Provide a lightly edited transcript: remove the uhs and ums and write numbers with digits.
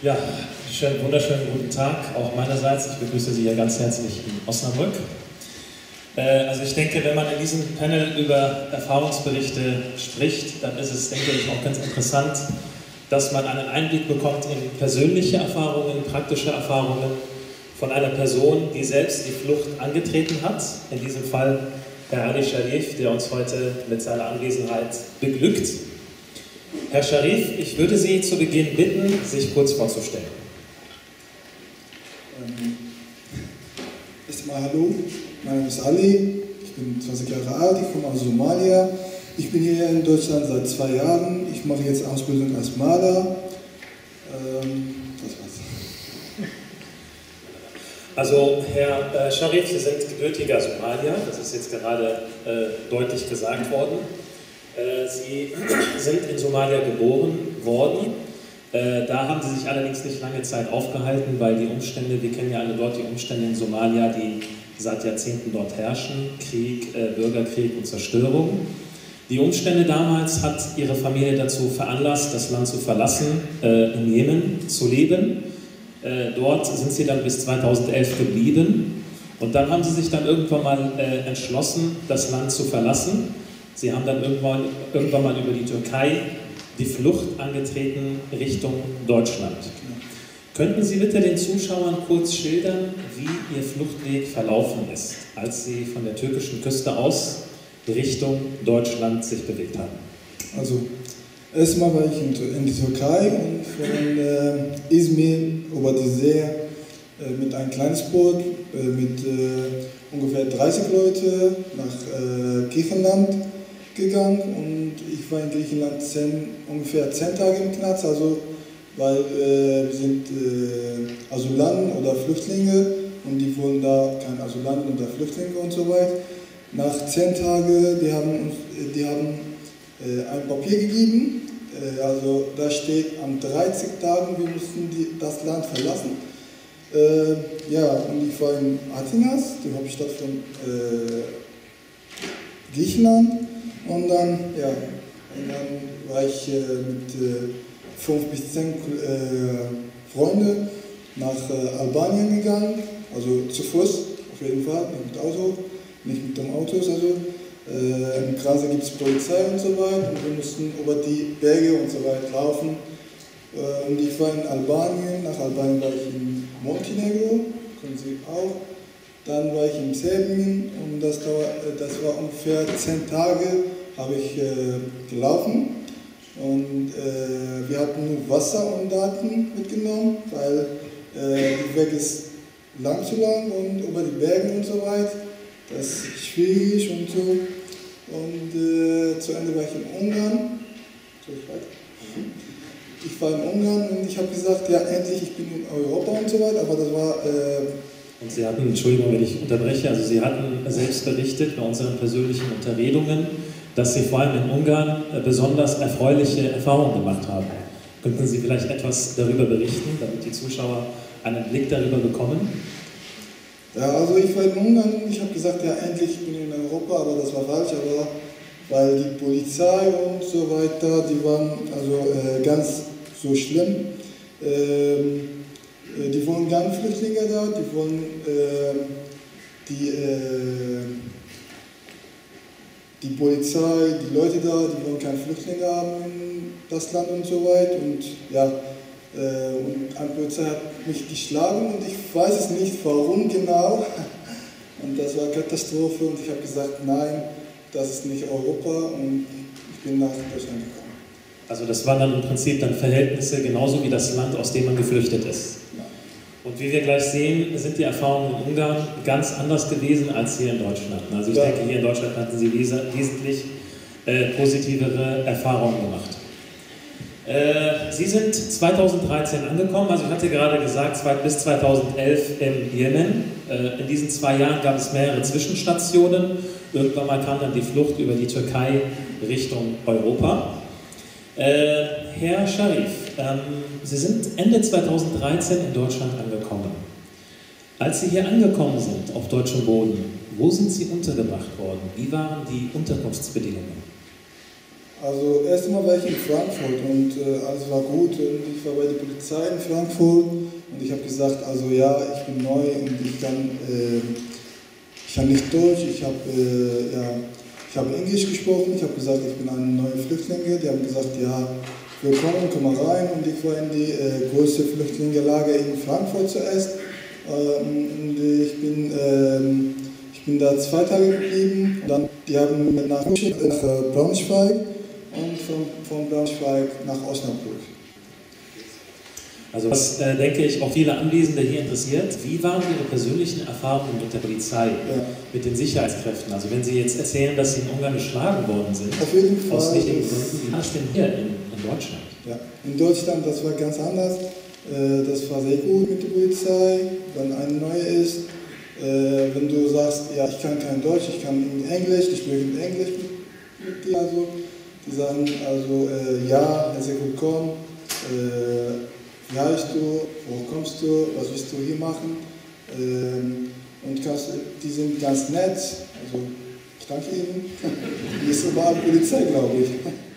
Ja, wunderschönen guten Tag, auch meinerseits. Ich begrüße Sie hier ganz herzlich in Osnabrück. Also ich denke, wenn man in diesem Panel über Erfahrungsberichte spricht, dann ist es, denke ich, auch ganz interessant, dass man einen Einblick bekommt in persönliche Erfahrungen, praktische Erfahrungen von einer Person, die selbst die Flucht angetreten hat. In diesem Fall Herr Ali Sharif, der uns heute mit seiner Anwesenheit beglückt. Herr Sharif, ich würde Sie zu Beginn bitten, sich kurz vorzustellen. Erstmal hallo, mein Name ist Ali, ich bin 20 Jahre alt, ich komme aus Somalia. Ich bin hier in Deutschland seit 2 Jahren, ich mache jetzt Ausbildung als Maler. Das war's. Also Herr Sharif, Sie sind gebürtiger Somalier, das ist jetzt gerade deutlich gesagt worden. Sie sind in Somalia geboren worden. Da haben Sie sich allerdings nicht lange Zeit aufgehalten, weil die Umstände, wir kennen ja alle dort die Umstände in Somalia, die seit Jahrzehnten dort herrschen, Krieg, Bürgerkrieg und Zerstörung. Die Umstände damals hat Ihre Familie dazu veranlasst, das Land zu verlassen, in Jemen zu leben. Dort sind Sie dann bis 2011 geblieben und dann haben Sie sich dann irgendwann mal entschlossen, das Land zu verlassen. Sie haben dann irgendwann mal über die Türkei die Flucht angetreten Richtung Deutschland. Könnten Sie bitte den Zuschauern kurz schildern, wie Ihr Fluchtweg verlaufen ist, als Sie von der türkischen Küste aus Richtung Deutschland sich bewegt haben? Also, erstmal war ich in die Türkei und von Izmir über die See mit einem kleines Boot mit ungefähr 30 Leute nach Griechenland gegangen und ich war in Griechenland ungefähr 10 Tage im Knast, also weil wir sind Asylanten oder Flüchtlinge und die wollen da kein Asylanten oder Flüchtlinge und so weiter. Nach 10 Tagen, die haben ein Papier gegeben, also da steht, an 30 Tagen, wir müssen das Land verlassen. Ja, und ich war in Athenas, die Hauptstadt von Griechenland. Und dann war ich mit 5 bis 10 Freunden nach Albanien gegangen, also zu Fuß auf jeden Fall, nicht mit dem Auto. Also im Grenze gibt es Polizei und so weiter und wir mussten über die Berge und so weiter laufen. Und ich war in Albanien, nach Albanien war ich in Montenegro, können Sie auch. Dann war ich in Serbien und das war ungefähr 10 Tage, habe ich gelaufen und wir hatten nur Wasser und Daten mitgenommen, weil der Weg ist lang zu lang und über die Berge und so weiter, das ist schwierig und so. Und zu Ende war ich in Ungarn. Ich war in Ungarn und ich habe gesagt, ja endlich, ich bin in Europa und so weiter, aber das war... Und Sie hatten, Entschuldigung, wenn ich unterbreche, also Sie hatten selbst berichtet bei unseren persönlichen Unterredungen, dass Sie vor allem in Ungarn besonders erfreuliche Erfahrungen gemacht haben. Könnten Sie vielleicht etwas darüber berichten, damit die Zuschauer einen Blick darüber bekommen? Ja, also ich war in Ungarn und ich habe gesagt, ja endlich, ich bin in Europa, aber das war falsch, aber weil die Polizei und so weiter, die waren also ganz so schlimm. Die wollen keine Flüchtlinge da, die wollen die Polizei, die Leute da, die wollen keine Flüchtlinge haben in das Land und so weiter. Und ja, und eine Polizei hat mich geschlagen und ich weiß es nicht, warum genau. Und das war eine Katastrophe und ich habe gesagt, nein, das ist nicht Europa und ich bin nach Deutschland gekommen. Also das waren dann im Prinzip dann Verhältnisse genauso wie das Land, aus dem man geflüchtet ist. Und wie wir gleich sehen, sind die Erfahrungen in Ungarn ganz anders gewesen als hier in Deutschland. Also ich denke, hier in Deutschland hatten Sie wesentlich positivere Erfahrungen gemacht. Sie sind 2013 angekommen, also ich hatte gerade gesagt, bis 2011 im Jemen. In diesen 2 Jahren gab es mehrere Zwischenstationen. Irgendwann mal kam dann die Flucht über die Türkei Richtung Europa. Herr Sharif, Sie sind Ende 2013 in Deutschland angekommen. Als Sie hier angekommen sind, auf deutschem Boden, wo sind Sie untergebracht worden? Wie waren die Unterkunftsbedingungen? Also erstmal war ich in Frankfurt und alles war gut und ich war bei der Polizei in Frankfurt und ich habe gesagt, also ja, ich bin neu und ich kann nicht Deutsch, ich habe Englisch gesprochen, ich habe gesagt, ich bin ein neuer Flüchtling, die haben gesagt, ja, willkommen, komm mal rein und ich war in die größte Flüchtlingenlager in Frankfurt zuerst und ich bin da 2 Tage geblieben, dann die haben mich nach Braunschweig und von Braunschweig nach Osnabrück. Also was, denke ich, auch viele Anwesende hier interessiert, wie waren Ihre persönlichen Erfahrungen mit der Polizei, mit den Sicherheitskräften? Also wenn Sie jetzt erzählen, dass Sie in Ungarn geschlagen worden sind, auf jeden Fall, aus wichtigen Gründen, wie war es denn hier in Deutschland? Ja, in Deutschland, das war ganz anders. Das war sehr gut mit der Polizei, wenn eine neue ist. Wenn du sagst, ja, ich kann kein Deutsch, ich kann Englisch, ich spreche mit Englisch mit dir, also, die sagen also, ja, herzlich willkommen, wie heißt du, wo kommst du, was willst du hier machen? Und die sind ganz nett, also ich danke ihnen. Hier ist überall Polizei, glaube ich.